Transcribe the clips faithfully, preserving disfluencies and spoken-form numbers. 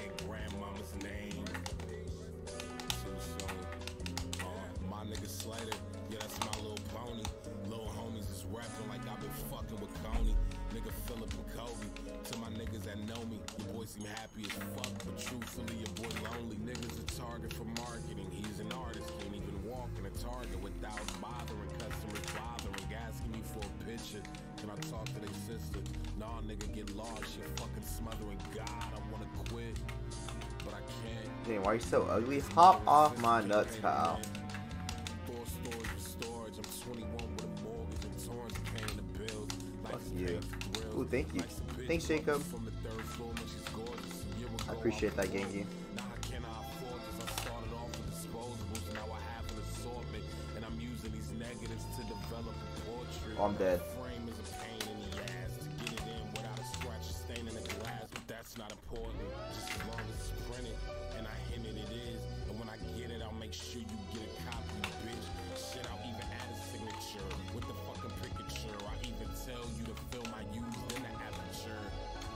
dead grandmama's name. Too soon. Uh, my nigga Slater, yeah, that's my little pony. Little homies is rapping like I've been fucking with Coney. Nigga Phillip and Kobe. To my niggas that know me, your boy seem happy as fuck, but truthfully your boy lonely. Niggas a target for marketing. He's an artist, can't even walk in a Target without bothering customers, bothering, asking me for a picture. Can I talk to their sister? Nah, nigga, get lost. You're fucking smothering. God, I wanna quit, but I can't. Dang, why are you so ugly? Hop off my nuts, pal. Four stories for storage. I'm twenty-one with a mortgage and Torrance paying the bills. Fuck you. Ooh, thank you. Thanks, Jacob. I appreciate that, Gengi. Oh, I'm dead. That's not important, just as long as it's printed and I hint it, it is. And when I get it, I'll make sure you get a copy, bitch. Shit, I'll even add a signature with the fucking picture. I even tell you the film I used in the aperture.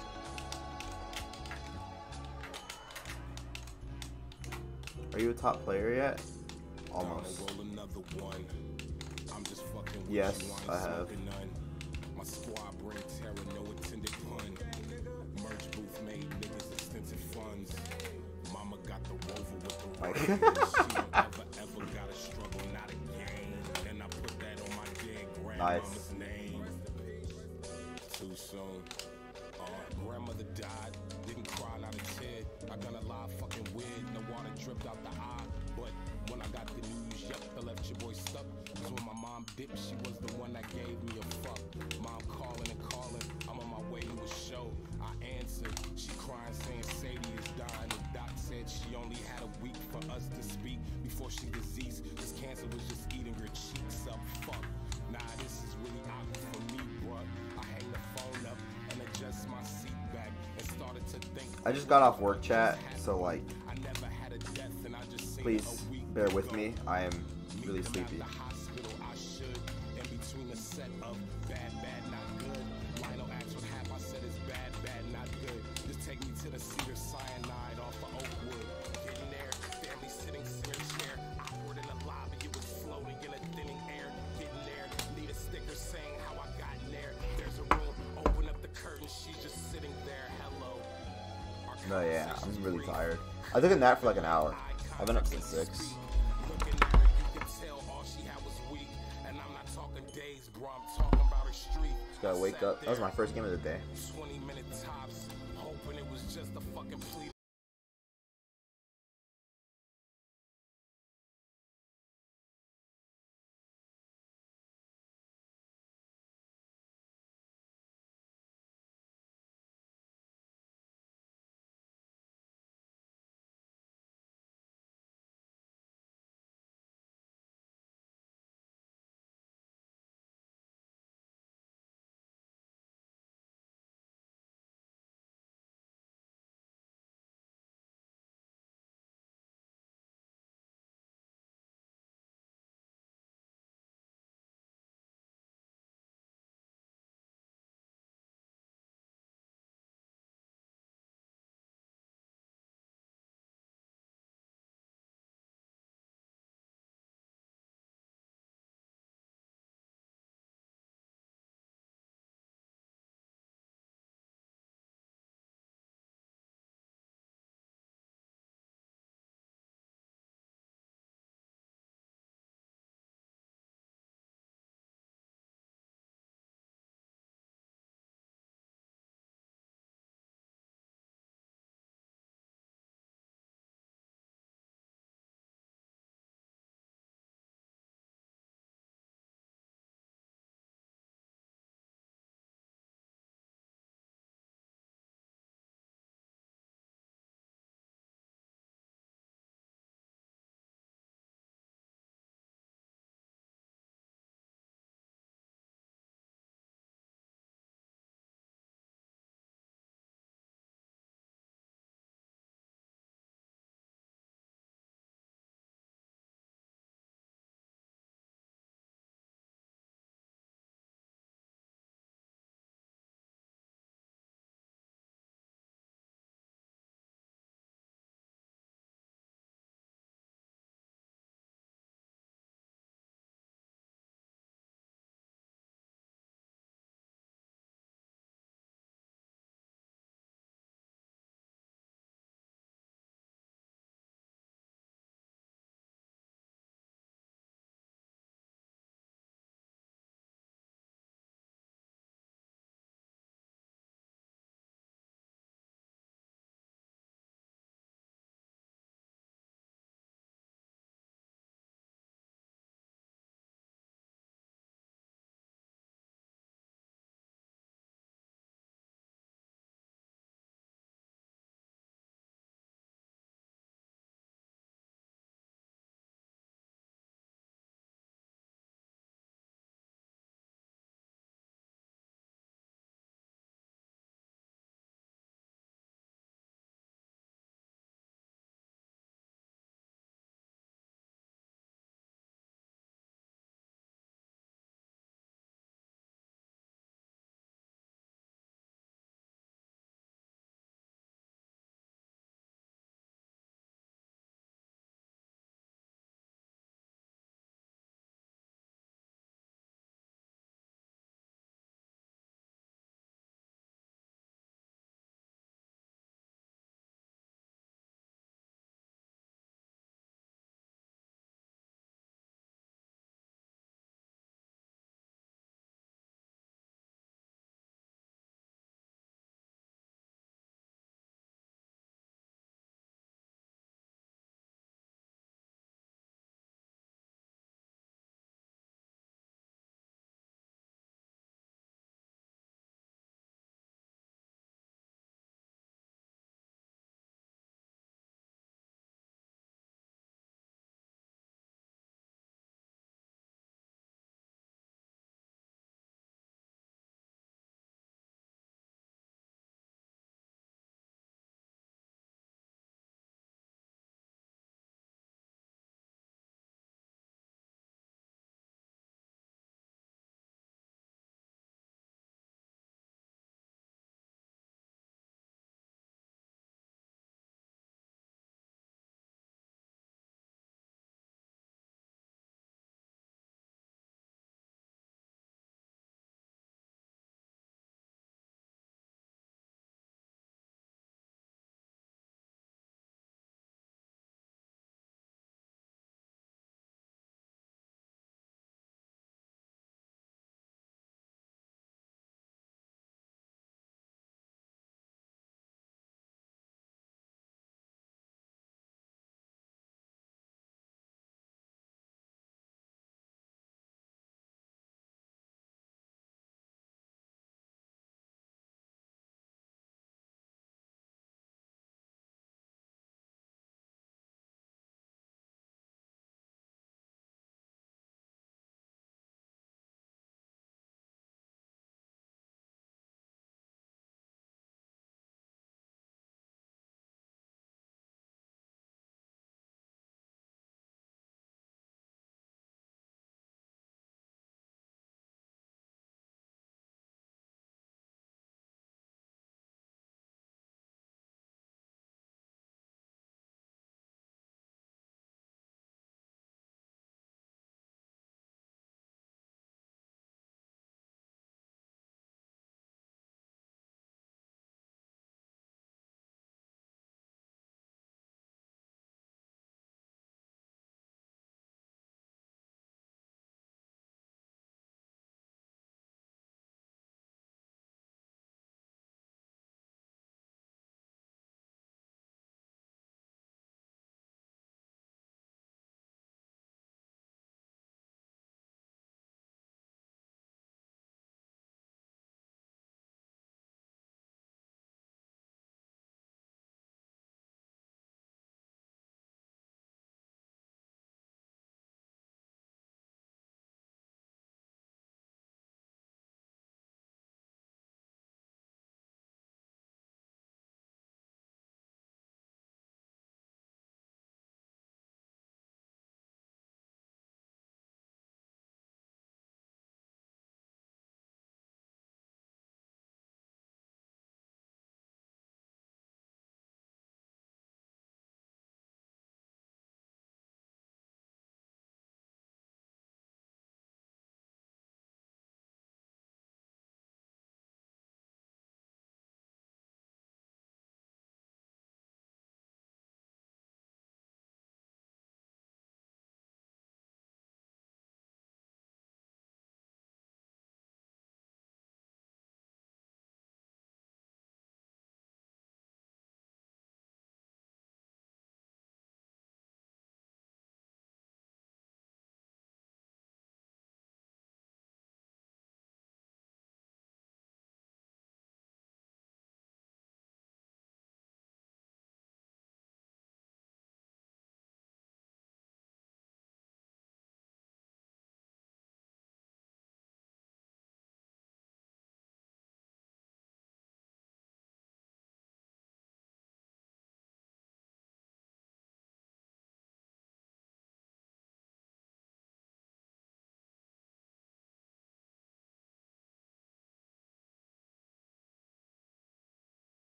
Are you a top player yet? Almost. I'm just fucking with yes, you, I have. none. My squad bring terror, no intended pun. Merch booth made niggas extensive funds. Mama got the rover with the rover. She don't ever, ever gotta struggle, not again. And I put that on my dead grandmama's nice. name. Too soon. Uh, grandmother died, didn't cry, not a tear. I done a lot fucking weird, no water dripped out the eye. But when I got the news, yep, I left your boy stuck. Cause when my mom dipped, she was the one that gave me a fuck. Mom calling and calling, I'm on my way to a show. I answered, she crying saying Sadie is dying. The doc said she only had a week for us to speak before she deceased. This cancer was just eating her cheeks up, fuck. Nah, this is really awkward for me, bruh. I hang the phone up and adjust my seat back and started to think. I just got off work chat, so like, please bear with me. I am really sleepy. Take me to the cedar cyanide off of Oakwood. Getting there, family sitting center chair. Awkward in the lobby, it was floating in a thinning air. Getting there, need a sticker saying how I got in there. There's a room, open up the curtain, she's just sitting there. Hello. No, yeah, I'm really tired. I took a nap for like an hour. I've been up since six. Looking at her, you can tell all she had was weak. And I'm not talking days, bro, I'm talking about her street. Just gotta wake up. That was my first game of the day. twenty minute tops, hoping it was just a fucking plea.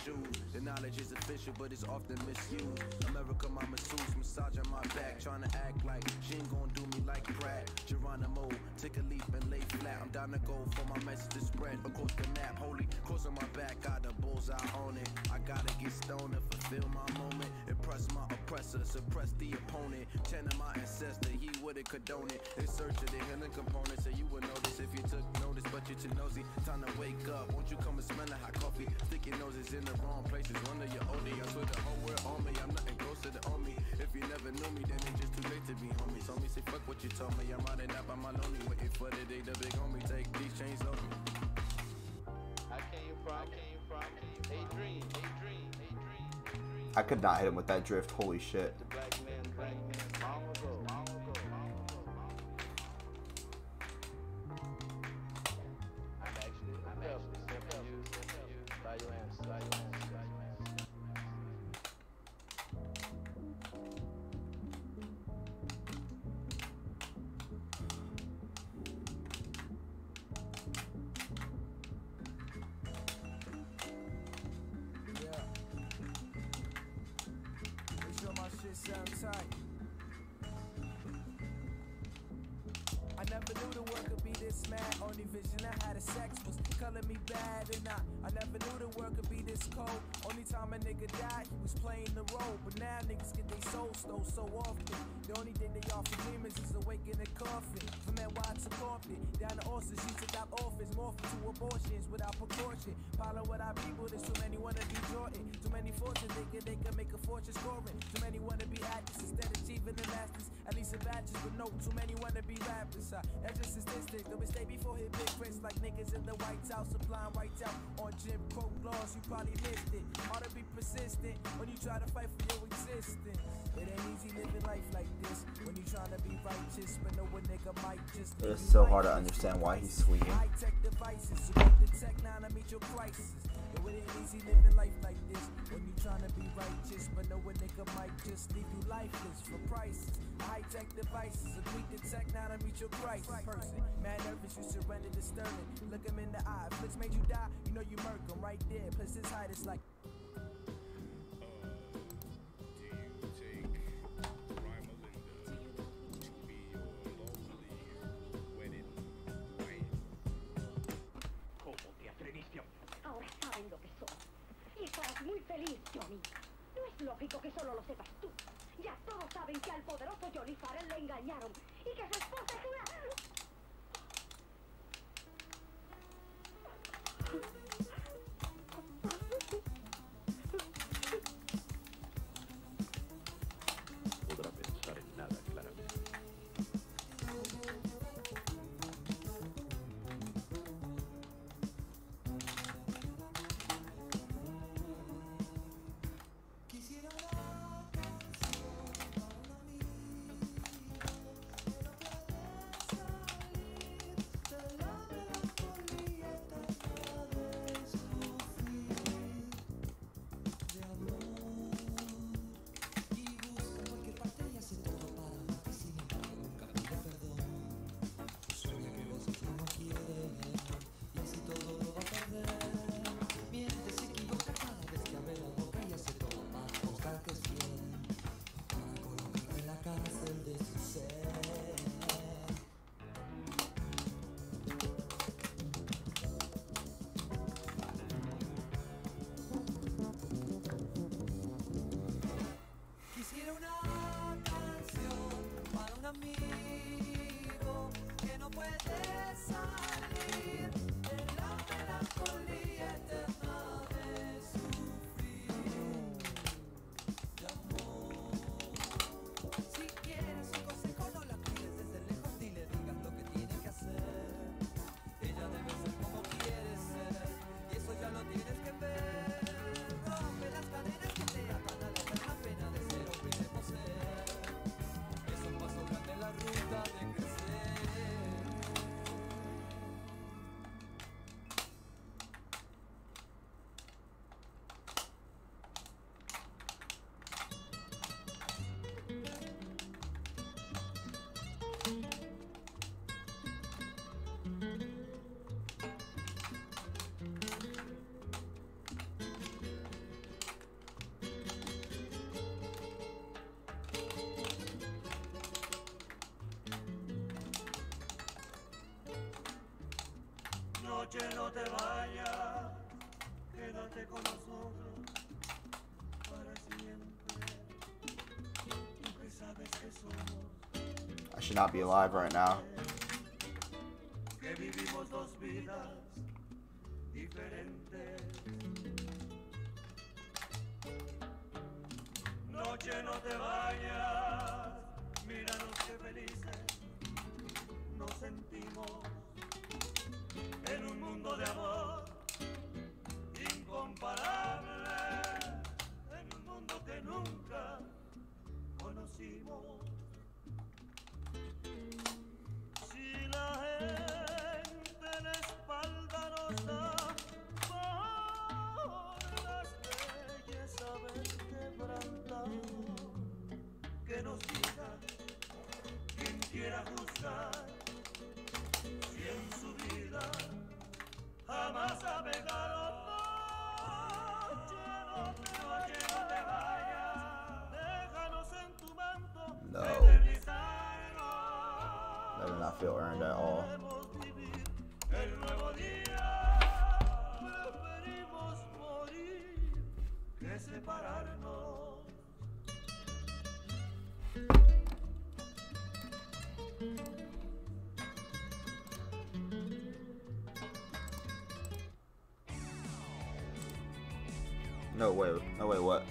shoes. The knowledge is official, but it's often misused. America, my masseuse, massage on my back, trying to act like she ain't gonna do me like Pratt. Geronimo, take a leap and lay flat. I'm down to go for my message to spread across the map. Holy cross on my back, got the bullseye on it. I gotta get stoned to fulfill my moment. Impress my oppressor, suppress the opponent. Chanting my ancestor, he wouldn't condone it. In search of the healing components, so you would notice if you took notice, but you're too nosy. Time to wake up, won't you come and smell the hot coffee? Stick your noses in the wrong places. Wonder you're older, I'm with the whole world on me. I'm nothing closer to on me. If you never knew me, then it's just too late to be homies. Homie, say fuck what you told me. I'm riding out by my lonely, waiting for the day the big homie take these chains off me. I came from, I came from a dream, a dream, a dream, a dream. I could not hit him with that drift. Holy shit. The black man, black man, long ago, long ago, long ago, long ago. I'm actually, I'm actually simply you, simply you, by your answer, by your answer, by your answer. Yeah. Make sure my shit sound tight. I never knew the world could be this mad. Only vision I had of sex was color me bad, and I, I never knew the world could be this cold. Only time a nigga died, he was playing the role. But now niggas get their souls stole so often. The only thing they offer demons is awake in a coffin. From N Y to Compton, down to Austin, she took out orphans, morphing to abortions without precaution. Piling with our people, there's too many wanna be Jordan. Too many fortunes thinking they can make a fortune scoring. Too many wanna be actors instead of achieving the masters. At least in batches, but no, too many wanna be rappers. Uh, that's just statistics. Though we stay before hit big prints like niggas in the White House applying right out on Jim Crow laws. You probably missed it. Hard to be persistent when you try to fight for your existence. It ain't easy living life like this when you trying to be righteous, but no one nigga might just. It is so hard to understand why he's swinging. High tech devices, so quick to tech now to meet your crisis. It ain't easy living life like this when you trying to be righteous, but no one nigga might just leave you lifeless for prices. High tech devices, so quick to tech now to meet your crisis. Person, mad nervous, you surrender to Sterling. Look him in the eye. Flicks made you die, you know you murk him right there. Plus his height is like. Muy feliz, Johnny. No es lógico que solo lo sepas tú. Ya todos saben que al poderoso Johnny Farrell le engañaron y que su esposa es una... Podrá pensar en nada claramente. I should not be alive right now. Noche, no te vayas, míranos qué felices nos sentimos en un mundo de amor incomparable, en un mundo que nunca conocimos. Si la gente en la espalda nos da por las leyes haber quebrantado, que nos diga quien quiera juzgar si en su vida jamás ha pegado. Noche, no te vayas, no te vayas, déjanos en tu manto. No. That did not feel earned at all. El nuevo día, preferimos morir que separarnos. No way. No way. What?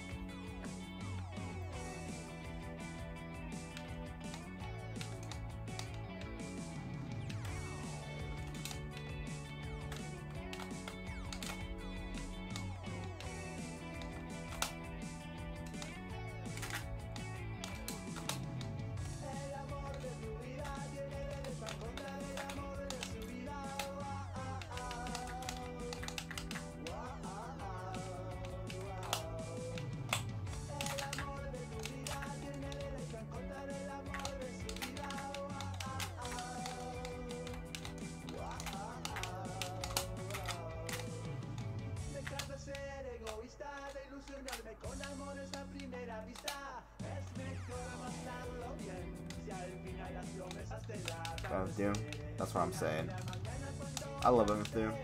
Of Doom. That's what I'm saying. I love him with Doom.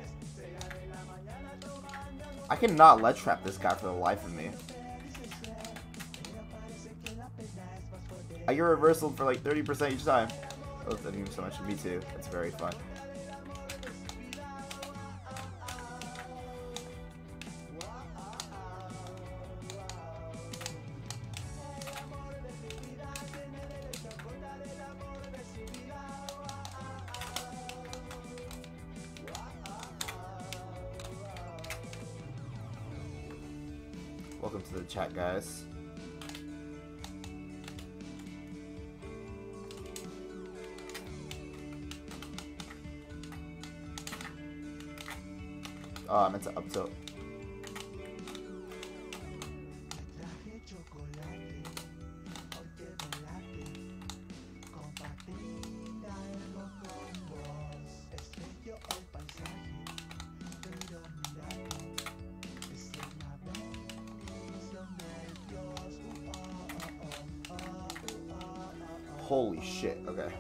I cannot ledge trap this guy for the life of me. I get reversal for like thirty percent each time. Oh, thank you so much. Me too. It's very fun. Welcome to the chat, guys. Oh, I meant to up tilt. Holy shit, okay.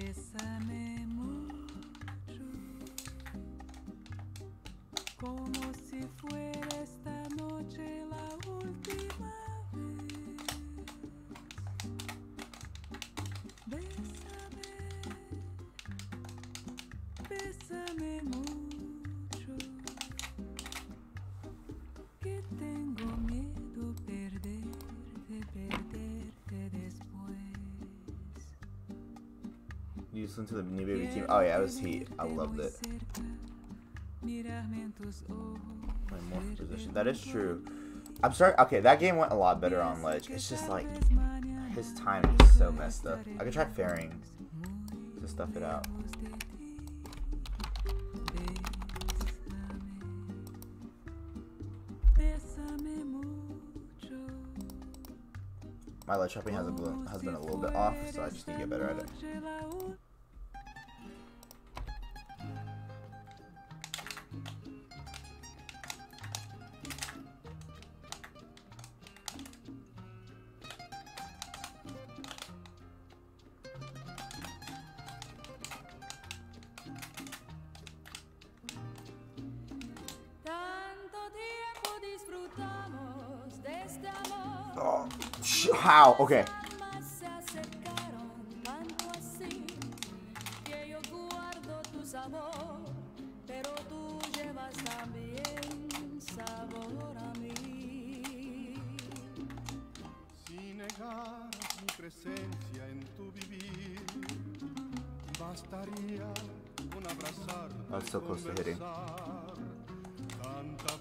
Bésame mucho, como si fuera esta noche la última vez. Bésame, bésame mucho, que tengo miedo perderte, perderte después. You listen to the new baby team? Oh yeah, it was Heat. I loved it. My morph position. That is true. I'm sorry. Okay, that game went a lot better on Ledge. It's just like his timing is so messed up. I could try fairing to stuff it out. My ledge trapping has, a, has been a little bit off, so I just need to get better at it. Oh, how? Okay. Si negaras mi presencia en tu vivir, bastaría con abrazarte. I was so close to hitting. Tanta